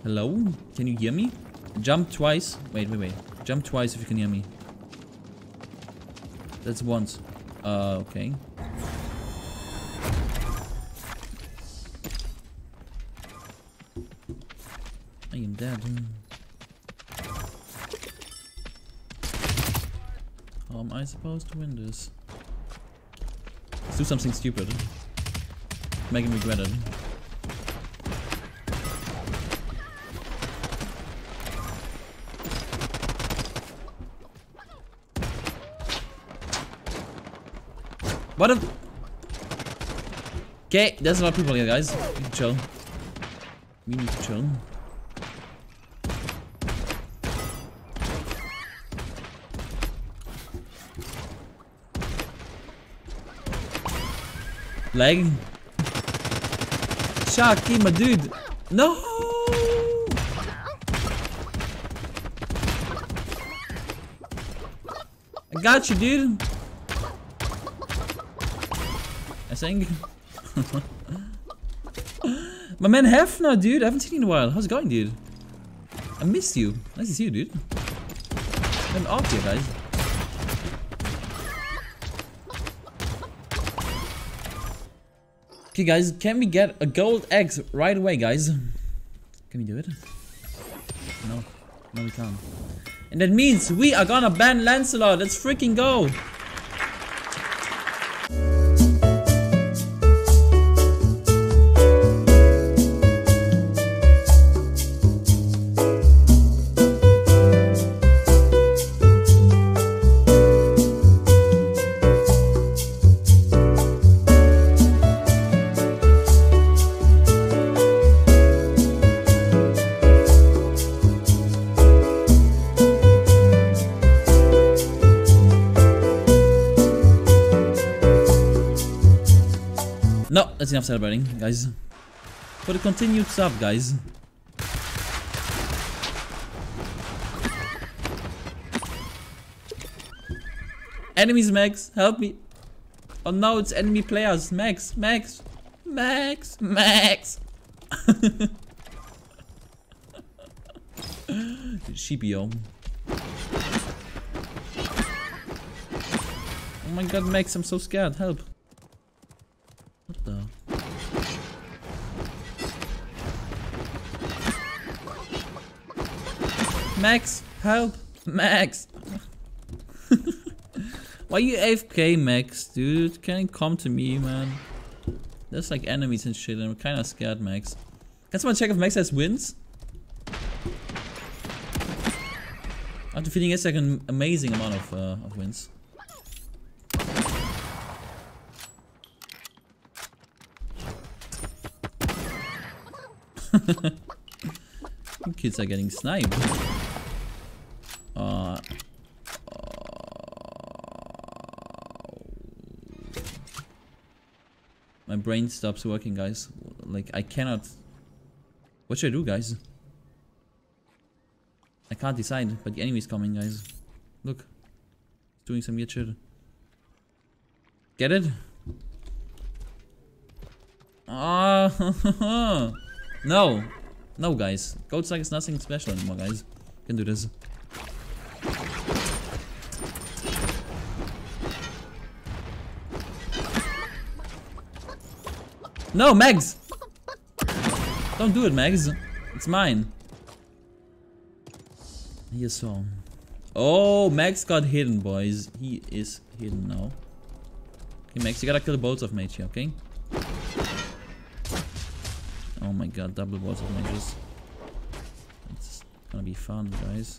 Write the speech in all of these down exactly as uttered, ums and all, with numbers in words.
Hello? Can you hear me? Jump twice. Wait, wait, wait. Jump twice if you can hear me. That's once. Uh, okay. I am dead. How am I supposed to win this? Let's do something stupid. Make him regret it. What a... Okay, there's a lot of people here, guys. We need to chill. We need to chill. Leg. Sharky, my dude. No! I got you, dude. I think. My man Hefner, dude. I haven't seen you in a while. How's it going, dude? I missed you. Nice to see you, dude. I'm off here, guys. Okay, guys, can we get a gold egg right away, guys? Can we do it? No. No, we can't. And that means we are gonna ban Lancelot. Let's freaking go. No, that's enough celebrating, guys. For the continued stuff, guys. Enemies, Max, help me. Oh no, it's enemy players. Max, Max, Max, Max. Sheepio. Oh my god, Max, I'm so scared. Help. What the? Max, help! Max! Why you A F K, Max, dude? Can you come to me, man? There's like enemies and shit, and I'm kinda scared, Max. Can someone check if Max has wins? I have the feeling it's like an amazing amount of, uh, of wins. Kids are getting sniped. Uh, uh, my brain stops working, guys. Like, I cannot. What should I do, guys? I can't decide, but the enemy's coming, guys. Look. He's doing some weird shit. Get it? Ah. Uh, no. No, guys. Goat Strike is nothing special anymore, guys. Can do this. No, Mags! Don't do it, Mags. It's mine. He is so. Oh, Max got hidden, boys. He is hidden now. Okay, Max, you gotta kill the bolts of mage here, okay? Oh my god, double balls of mages. It's gonna be fun, guys.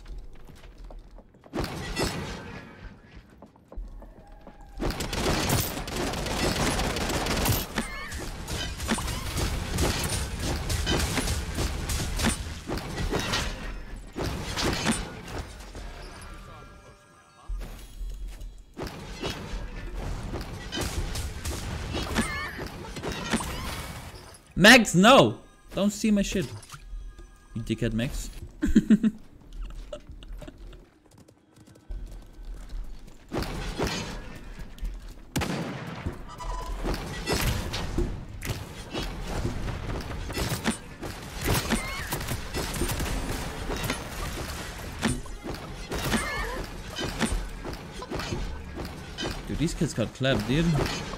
Max, no! Don't see my shit. You dickhead, Max. These kids got clapped, dude.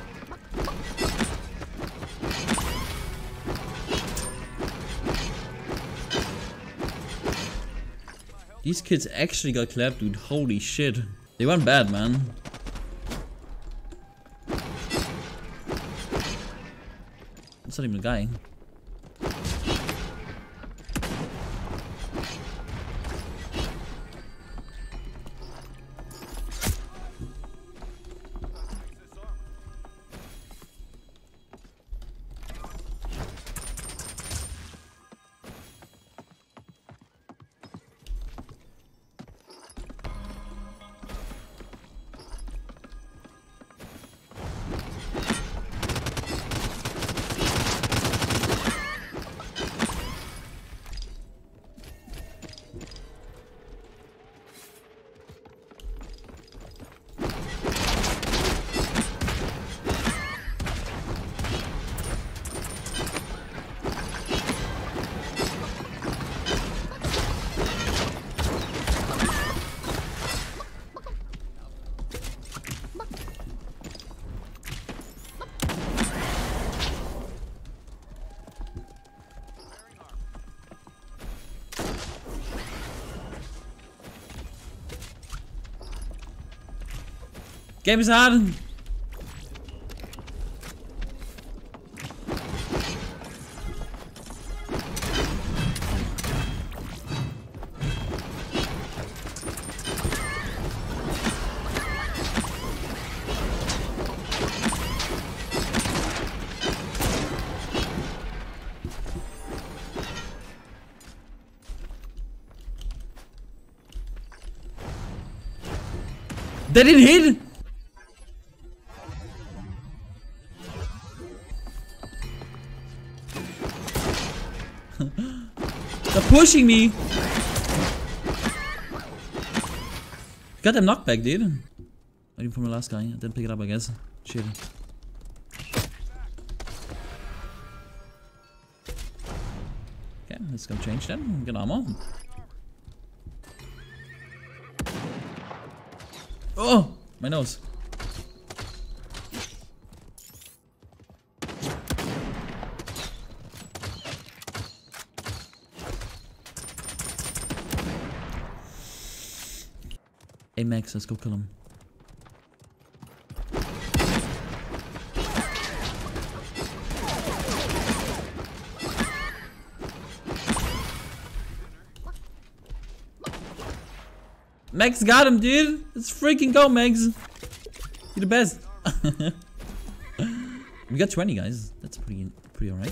These kids actually got clapped, dude. Holy shit. They went bad, man. That's not even a guy. Game is hard. They didn't hit. They're pushing me. Got them knockback, dude. Waiting for my last guy. I didn't pick it up, I guess. Shit. Okay, let's go change then. Get armor. Oh, my nose. Hey Max, let's go kill him. Max got him, dude. Let's freaking go, Max. You're the best. We got twenty guys. That's pretty, pretty alright.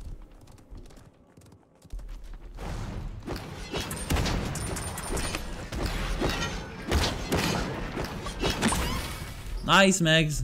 Nice, Max.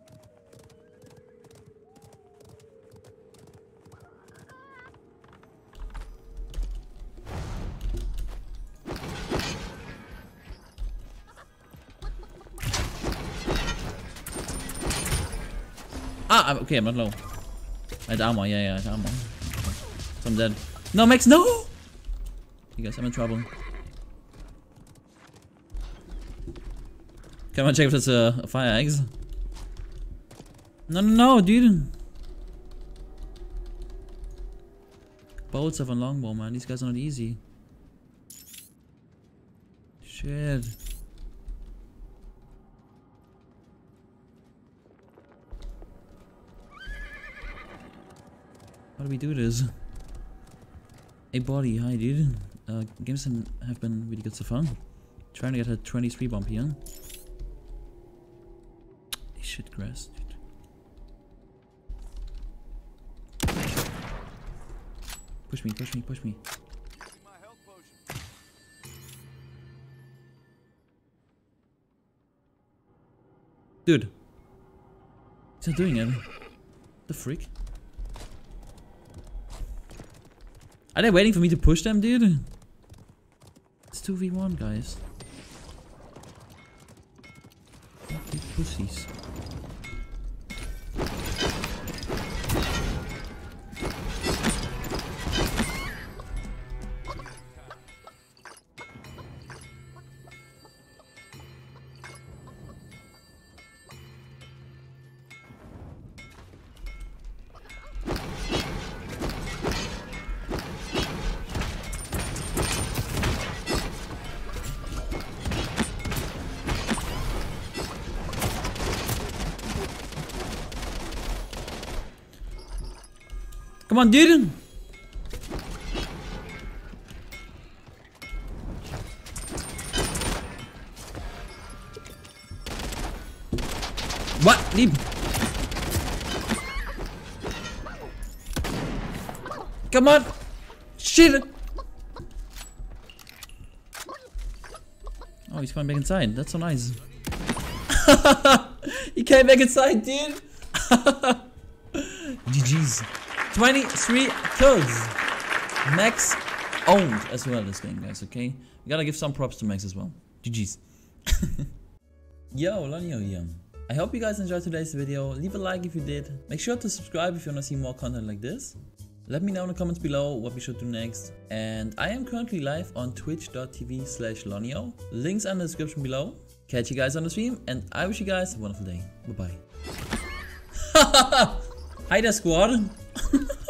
Ah, I'm, okay, I'm not low. I had armor, yeah, yeah, I had armor. So I'm dead. No, Max, no! You guys, I'm in trouble. Can I check if that's a, a fire axe? No, no, no, dude. Bolts of a longbow, man. These guys are not easy. Shit. How do we do this? Hey, body, hi, dude. Uh, games have been really good so far. Trying to get a twenty-three bump here. Shit grass, dude. Push me, push me, push me. Dude. He's not doing it. The freak? Are they waiting for me to push them, dude? It's two v one, guys. Big pussies. Come on, dude. What? Leave. Come on. Shit. Oh, he's coming back inside. That's so nice. He came back inside, dude. G G's. twenty-three kills. Max owned as well this game, guys, okay? We gotta give some props to Max as well. G G's. Yo, Lonio here. I hope you guys enjoyed today's video. Leave a like if you did. Make sure to subscribe if you wanna see more content like this. Let me know in the comments below what we should do next. And I am currently live on twitch dot t v slash lonio. Links are in the description below. Catch you guys on the stream, and I wish you guys a wonderful day. Bye bye. Hi there, squad.